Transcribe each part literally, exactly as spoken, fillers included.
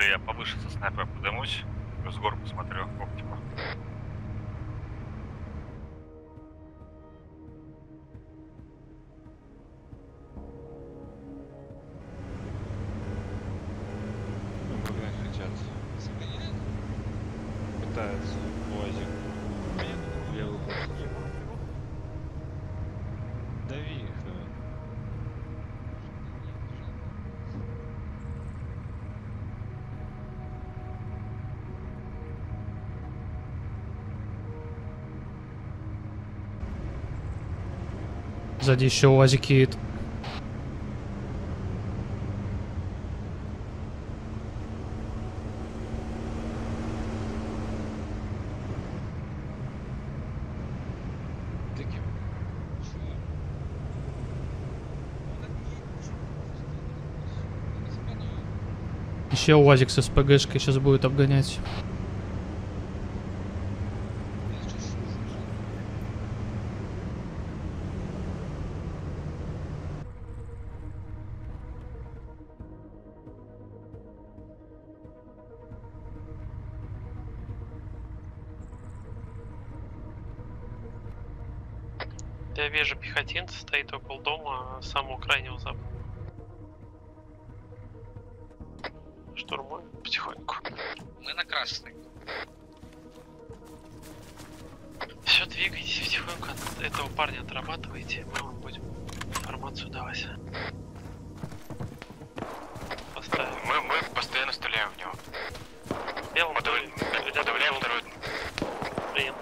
ли я повыше со снайпера подымусь, с гор посмотрю оптику. Хотят. Пытаются. УАЗик. Левый бок. Дави их. Сзади еще УАЗик едет. Еще УАЗик с СПГшкой сейчас будет обгонять. Я вижу пехотинца, стоит около дома самого крайнего запада. Штурмуем потихоньку. Мы на красный. Все, двигайтесь потихоньку, от этого парня отрабатывайте, мы вам будем информацию давать. Поставим. Мы, мы постоянно стреляем в него. Белым Подавляем, подавляем второй. Принят.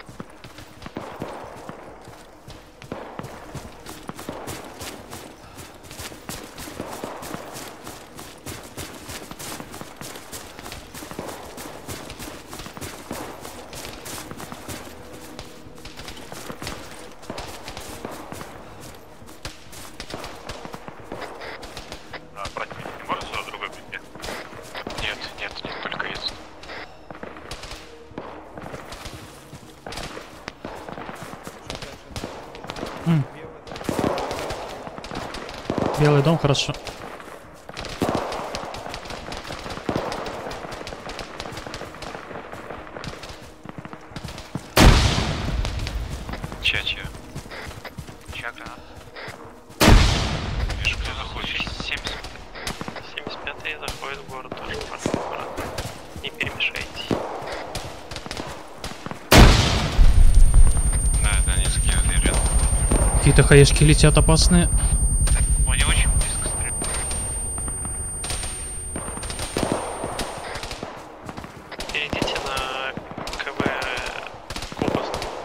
Белый дом, хорошо. Чья, чья? Чья граната? Вижу, кто заходит. семьдесят. семьдесят пятый заходит в город, тоже парковый город. Не перемешайтесь. Да, да, они закинули рядом. Какие-то хаешки летят опасные. Они очень близко стреляют. Перейдите на КВ Куба.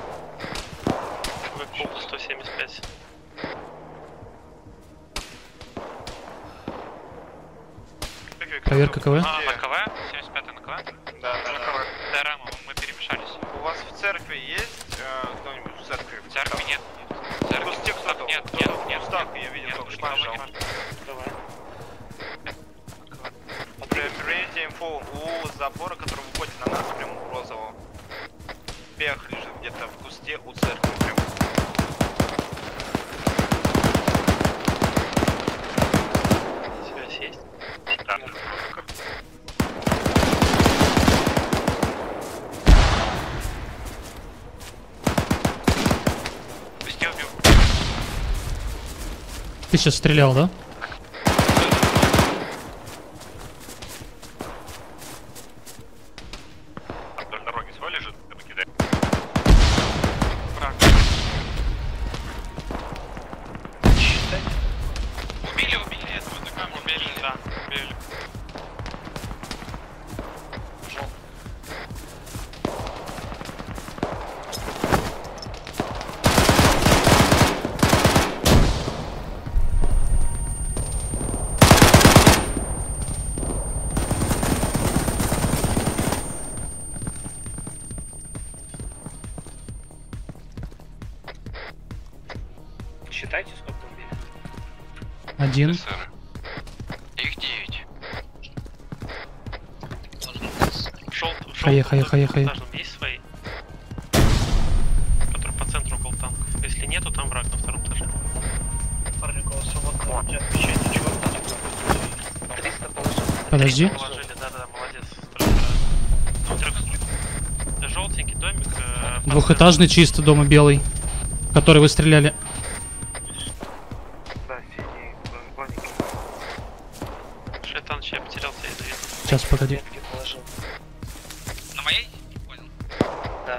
КВ Куба сто семьдесят пять. Проверка КВ. А, на КВ? семьдесят пятый на КВ? Да, да, На да. КВ. Да, Рама, мы перемешались. У вас в церкви есть э, кто-нибудь в церкви? В церкви нет. В церкви Просто тех, кто нет, кто нет, нет. в ставке, я видел Нет, только что никого нажал. нет. Давай. Примите инфу у забора, который выходит на нас, прям у розового. Пех лежит где-то в кусте у церкви прям. Связь есть? Да. Пусть я убью. Ты сейчас стрелял, да? Вдоль дороги свой лежит, ты покидай. Враг. Убили, убили этого, на камеру убили, да, убили. Считайте, сколько убили. Один. СССР. Их девять. Желтый, Хае, хае, хае, хае. есть свои? Который по центру около танков. Если нету, там враг на втором этаже. Парник, у вас свободно. Отвечайте, чего? Подожди. Положили, да-да, Двухэтажный чисто, дома белый. Который вы стреляли. Да, синий, планики. Шайтан, я потерял тебя, наверное. Сейчас, погоди. На моей? Понял. Да.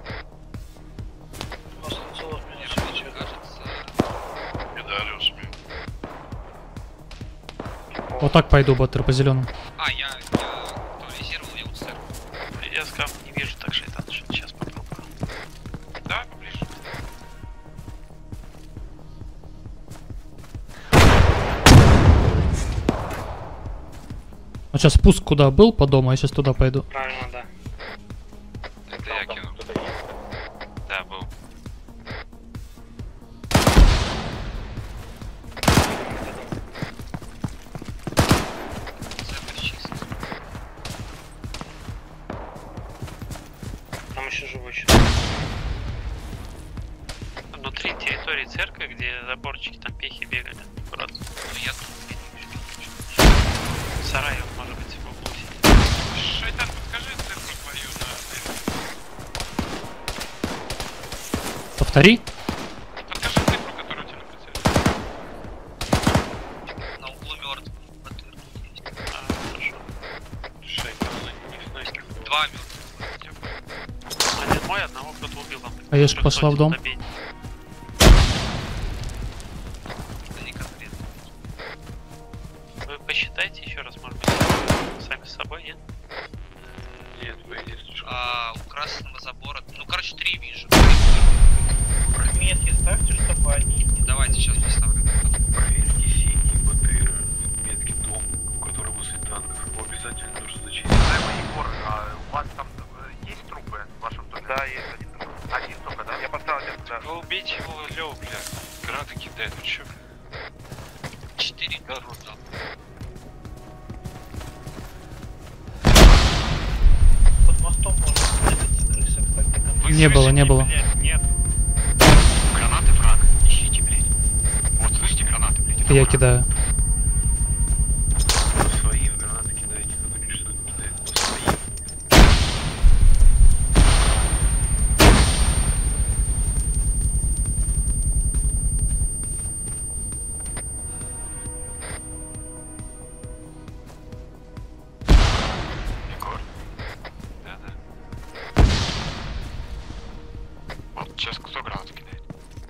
Мне кажется... Медалиус. Вот так пойду, Баттер, по зеленому. А, я... я актуализировал, я вот сэр. Я с гам не вижу, так Шайтан, что сейчас попробую. Давай поближе. Вот сейчас спуск куда был по дому, я сейчас туда пойду. Правильно, да. Это я кинул. Да, был. Центр чист. Там еще живой человек. Внутри территории церкви, где заборчики, там пехи бегали. Аккуратно. Ну я тут. Сарай, он может быть в углу сидит. Шайтан, подскажи цифру твою на... Повтори. Подскажи цифру, которую у тебя на прицеле. На углу мертв. А, хорошо. Шайтан, не снайпер. Два мертвых. Один мой, одного кто-то убил. там. Аешка пошла в дом. Добей. Это не конкретно. Вы посчитайте еще раз, может быть, сами с собой, нет? Нет, вы есть. А, у красного забора... Ну, короче, три вижу. Метки ставьте, чтобы они... Давайте сейчас поставлю. Проверьте синий БТР, метки дом, у которого возле танков. Его обязательно нужно зачистить. Егор, а у вас там есть трупы в вашем доме? Да, есть один труп. Один только, да? Я поставил один, да. Вы убейте его, Лёв, бля. Гранаты кидает, ну чё? Четыре мертвых дал. Под мостом можно ставить крыса, кстати. Не было, не было. Нет. Гранаты, Франк, ищите, блядь. Вот, слышите, гранаты, блядь. это Я враг. кидаю. Своим гранаты кидаете, говорит, что кидает по своим. Егор. Да, да. Вот, сейчас кто гранату кидает?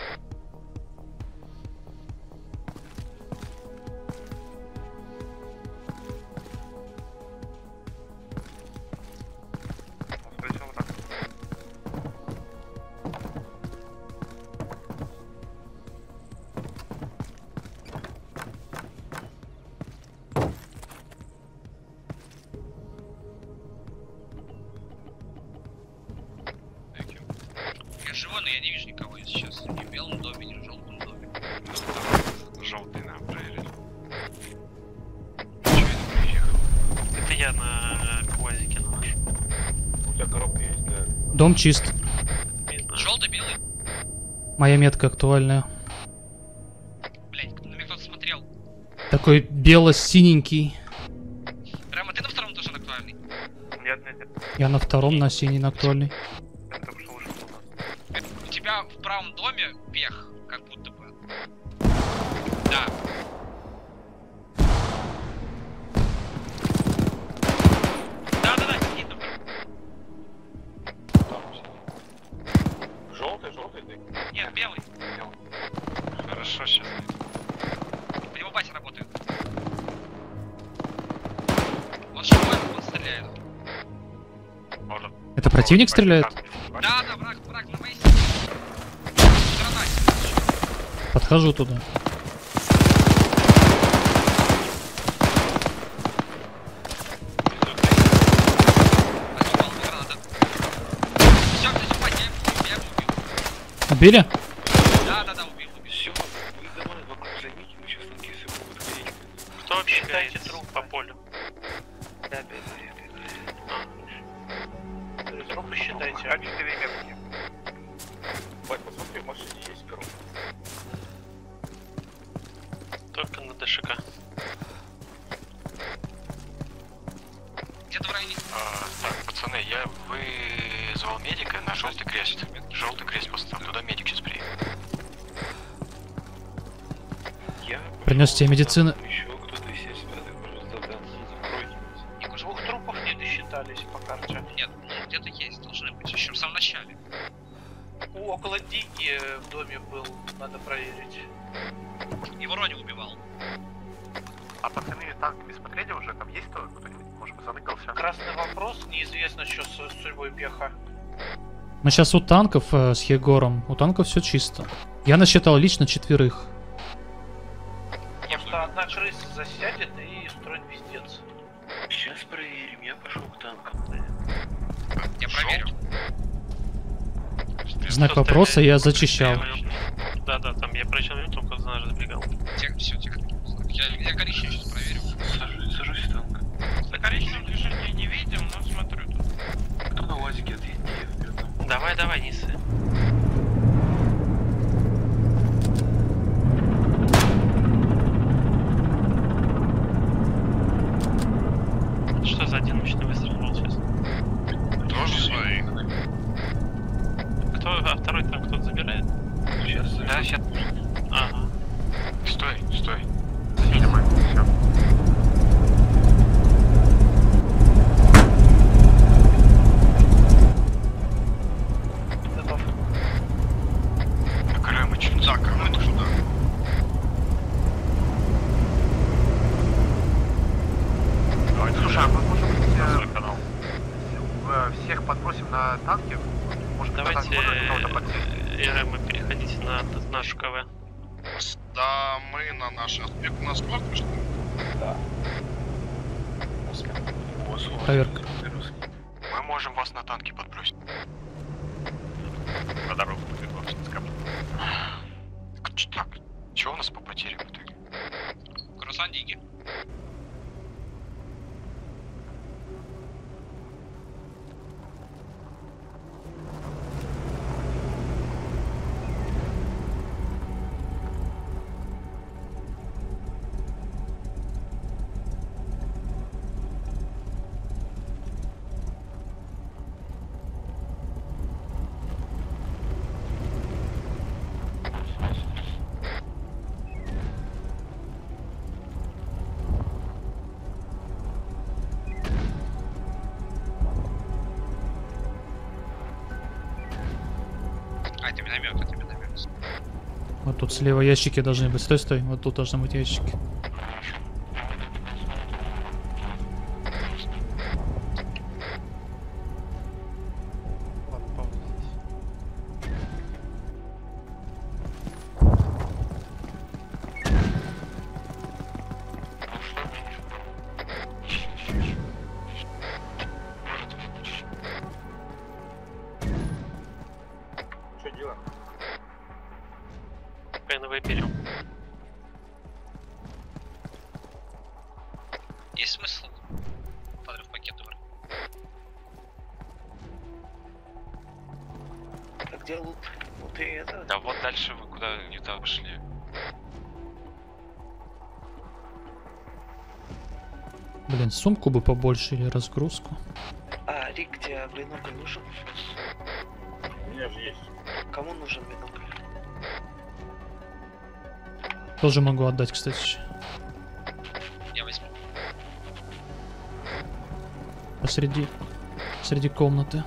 Встречал вот так. Я живой, но я не вижу никого, если сейчас. Ни в белом доме, ни в желтом доме. Желтый нам проверил. Чё это приехал? Это я на КУАЗике на наш. У тебя коробка есть, да? Дом чист. Видно. Желтый, белый? Моя метка актуальная. Блять, на меня кто-то смотрел. Такой бело-синенький. Прямо ты на втором тоже актуальный? Нет, нет, нет. Я на втором, на синий, на актуальный. Я только что вышел. У тебя в правом доме пех, как будто бы. Да. Да-да-да, сидит там. Желтый, желтый, ты. Нет, белый. Хорошо, сейчас. По нему батя работает. Он живой, он стреляет. Может. Это противник стреляет? Да, да, враг, враг на моей стороне. Гранате. Подхожу туда. Отъебал граната. Все, все, все, я его убил, я его убил. Убили? Да, да, да, убил, убил. Все, вы давай вокруг займите, мы сейчас на кейсы будут говорить. Кто вообще считаете труп по полю? Да, бегаю, я бегаю. Трупы считайте. А четыре метки. Бать, посмотри, в машине есть коробка. Только на ДШК. Где-то в районе. А, так, пацаны, я вы вызвал медика на желтый крест. Желтый крест поставил, туда медик сейчас приедет. Я Принес тебе медицины. Еще кто-то из семьдесят пятых, пожалуйста, да. Двух трупов не досчитались по карте. Нет, где-то есть, должны быть, еще в самом начале. У, около Дики в доме был, надо проверить. Его Рони убивал. А пацаны танк не смотрели уже? Там есть кто? Кто-нибудь, может быть, заныкался? Красный вопрос, неизвестно, что с судьбой Пеха. Мы сейчас у танков э, с Егором. У танков все чисто. Я насчитал лично четверых. Потому что одна крыса засядет и строит пиздец. Сейчас проверим, я пошел к танкам. Я проверю. Знак вопроса я зачищал. Да-да, там я проезжал минуту, когда наш забегал. Тех, все, тех. Я, я коричневый сейчас проверю. Сажусь, сажусь в танк. За коричневым движения не видим, но смотрю тут. Кто на УАЗике отъедет? Я вперед там. Давай, давай, Нисы. Что за один мощный выстрел был сейчас? Тоже свои. Кто, а второй там кто-то забирает? Сейчас, Да, сейчас. Ага. Стой, стой. Видимо, все. Готов. Накрываем и чуть закрываем туда. Слушай, а мы, может быть, э, э, всех подбросим на танки? Может быть, на танк Давайте, можно кого-то подсесть? РМ, переходите на нашу КВ. Да, мы на наш аспект. У нас платно, что ли? Проверка. Мы можем вас на танки подбросить. По дорогу Так, чего у нас по потерям в итоге? Крусан Диги. А, это миномет, это миномет. Вот тут слева ящики должны быть. Стой, стой. Вот тут должны быть ящики. Что делаем? ПНВ берем. Есть смысл подрыв пакета брать? А где лут? Вот и это. Да вот дальше вы куда не туда пошли. Блин, сумку бы побольше или разгрузку. А, Рик, тебе бинокль нужен? У меня же есть. Кому нужен бинокль? Тоже могу отдать, кстати. Я возьму. Посреди, среди комнаты.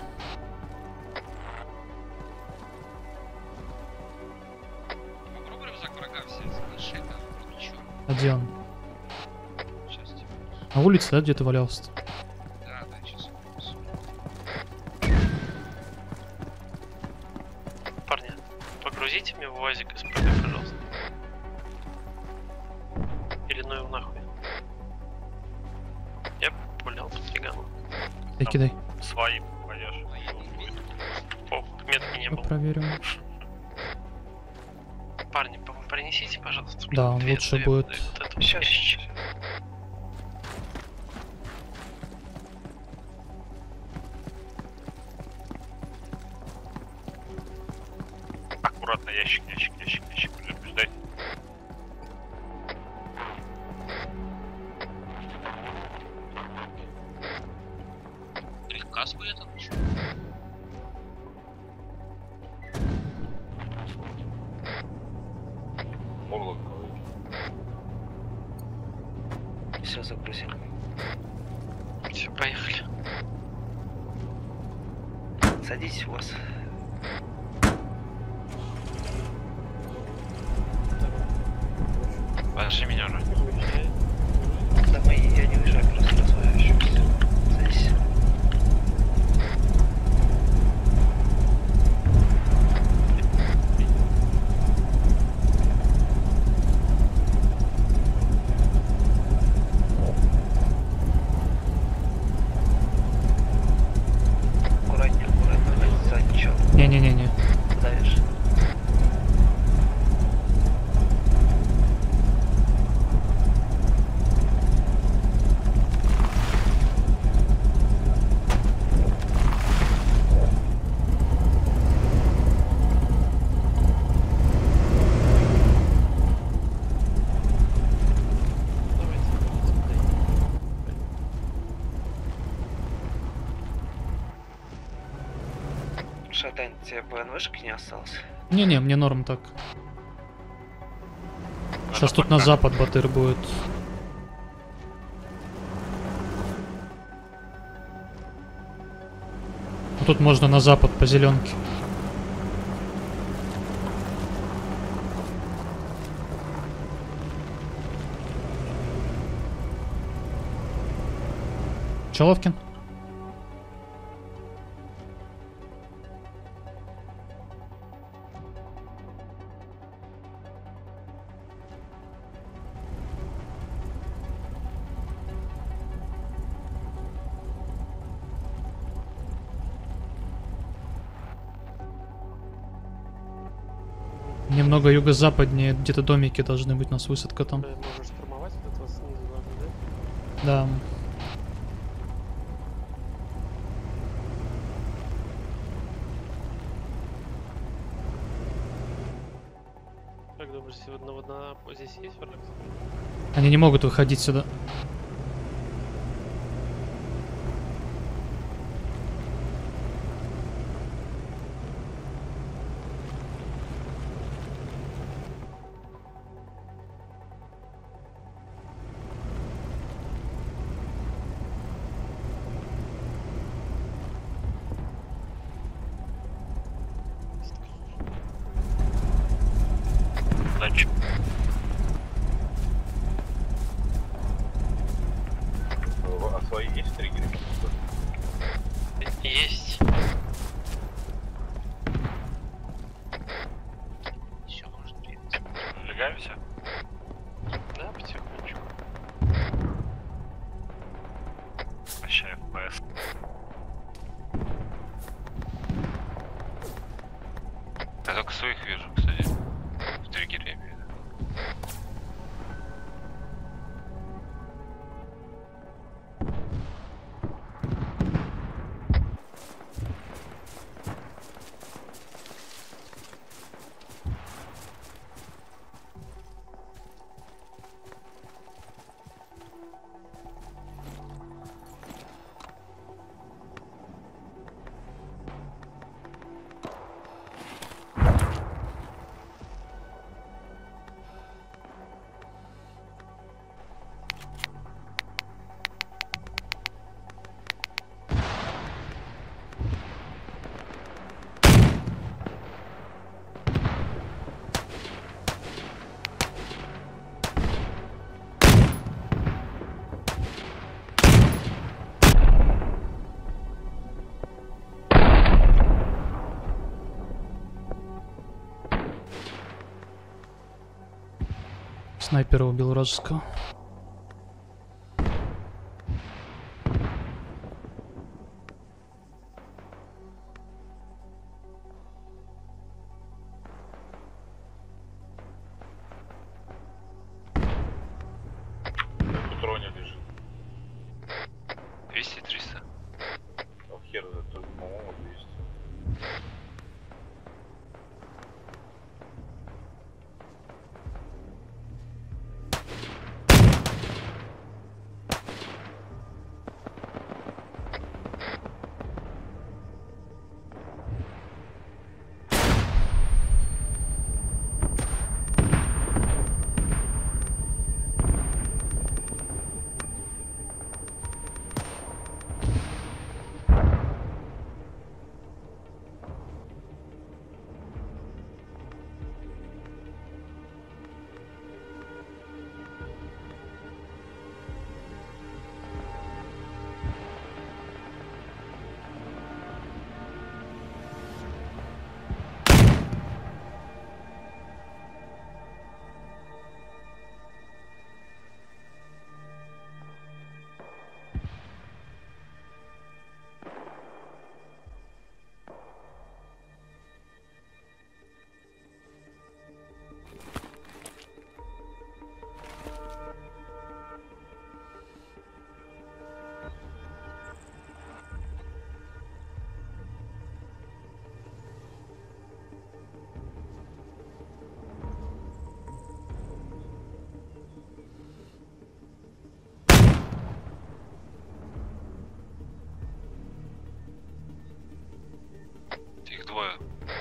Попробуй рюкзак врага все заглушить, да? Ничего. А где он? Сейчас тебе. На улице, да, где-то валялся? Да, да, сейчас. Парни, погрузите мне в УАЗик СПГ, пожалуйста. Или ну его нахуй. Я пулял по стригану. Дай, кидай. Своим пойдешь. О, метки не было. Проверим. Парни, п- принесите, пожалуйста. Да, он две- лучше две- будет. вот эту вещь. Аккуратно, ящик, ящик, ящик, ящик. Ждать. Или каску я там еще? загрузил. Все, поехали. Садитесь у вас. Подожди меня уже. Да мы, я не уезжаю, просто разворачиваюсь. Садись. Аккуратнее, аккуратнее, за ничего. Не-не-не-не. Давишь. Шатань, тебе ПНВшки не осталось? Не-не, мне норм так. Сейчас тут на запад батыр будет. Ну, тут можно на запад по зеленке. Человкин? Немного юго-западнее, где-то домики должны быть, у нас высадка там. Можешь штурмовать вот этого снизу, должен, да? Да. Как думаешь, сегодня вот на здесь есть враг? Они не могут выходить сюда. Удачи. А свои есть триггеры? Есть. Еще можно двигаться. Сжигаемся? Да, потихонечку. Прощай, эф пи эс. Я только своих вижу, кстати. В триггере я имею в виду. Снайпера убил вражеского. Тут Роня лежит. двести триста. А хер, это, по-моему, двести. двое.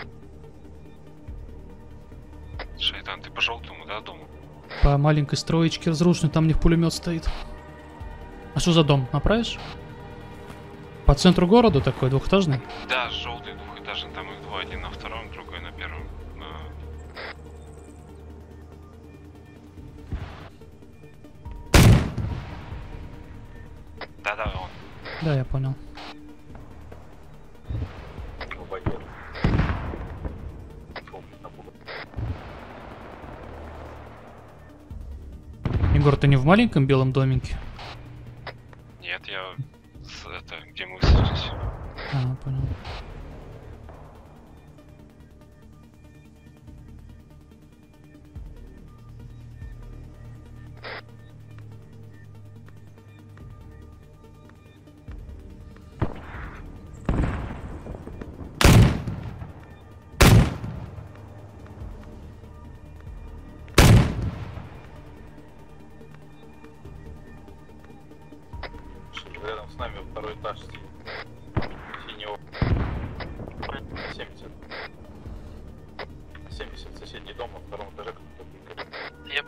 Шайтан, ты по желтому, да, дому? По маленькой строечке разрушенной, там у них пулемет стоит. А что за дом? Направишь? По центру города такой, двухэтажный? Да, желтый двухэтажный, там их двое, один на втором, другой на первом. Да-да, он. Да, я понял. Егор, ты не в маленьком белом домике? Нет, я с, это, где мы высадились. А, понял. Рядом с нами второй этаж синего. семьдесят. семьдесят соседний дом на втором этаже. Я...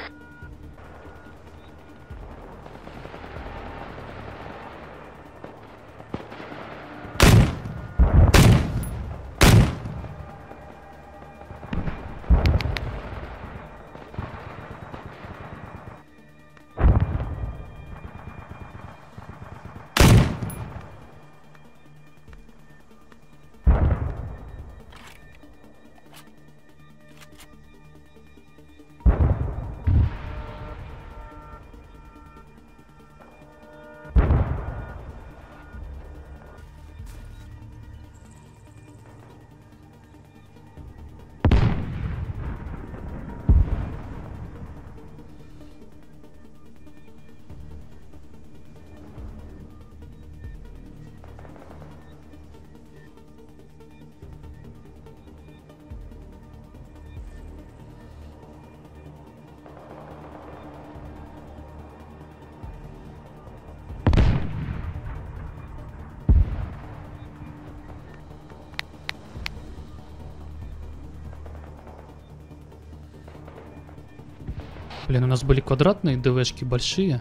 Блин, у нас были квадратные ДВшки большие.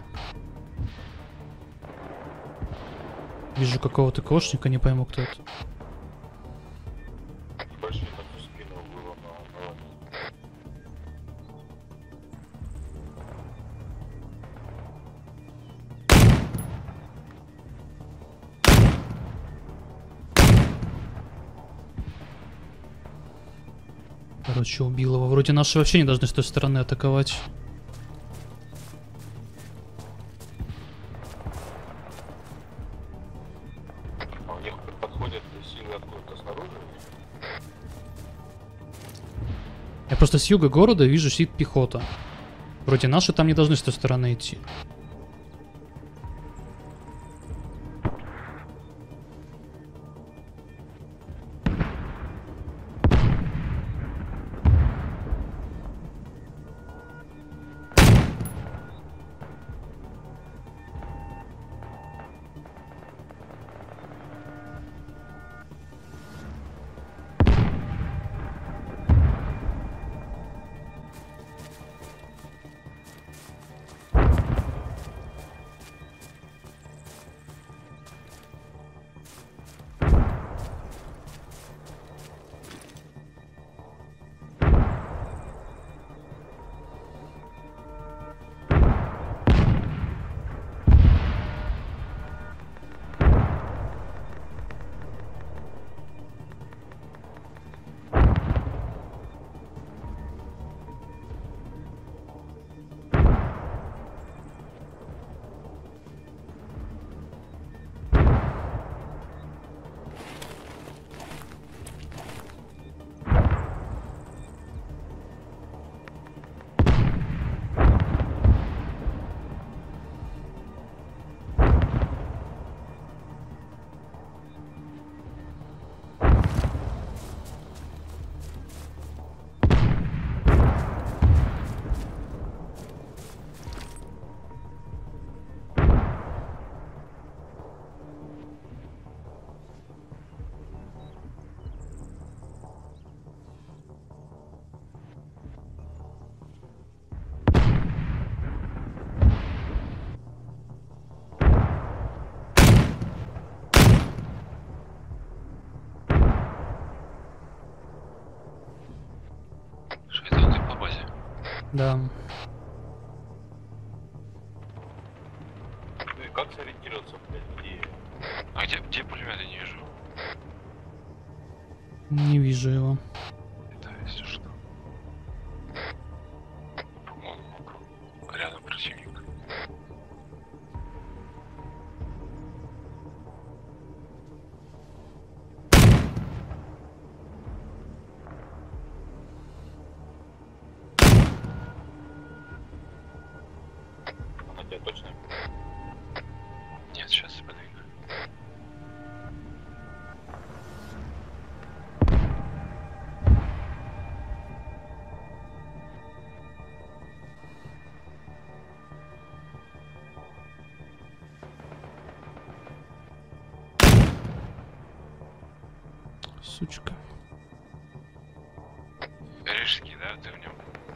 Вижу какого-то кошника, не пойму, кто это. Большие так в спину было на... Короче, убил его. Вроде наши вообще не должны с той стороны атаковать. А у них подходят силы откуда-то снаружи? Я просто с юга города вижу сидит пехота. Вроде наши там не должны с той стороны идти. Да. Ну и как сориентироваться, блядь, где? А где, где пулемет, я не вижу. Не вижу его. Да, если что. По-моему, рядом противник. Она тебя точно? Нет, сейчас я подвигаю. Сучка. Рижский, да, ты в нем?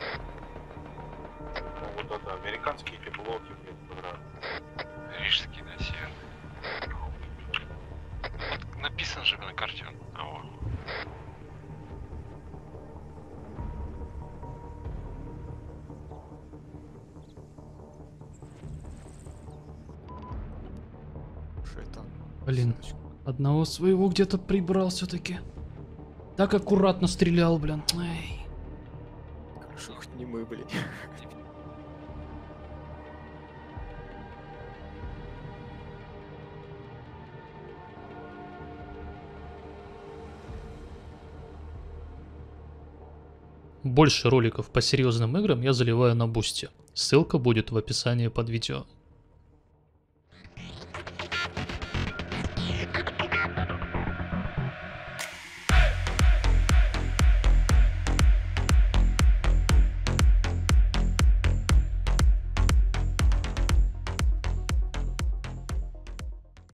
Ну вот это, американские эти блоки, блядь, квадрат. Рижский, да, северный. Вот написан же на карте он. А вот. Блин, одного своего где-то прибрал все-таки. Так аккуратно стрелял, блин. Эй. Хорошо, хоть не мы, блин. Больше роликов по серьезным играм я заливаю на Бусти. Ссылка будет в описании под видео.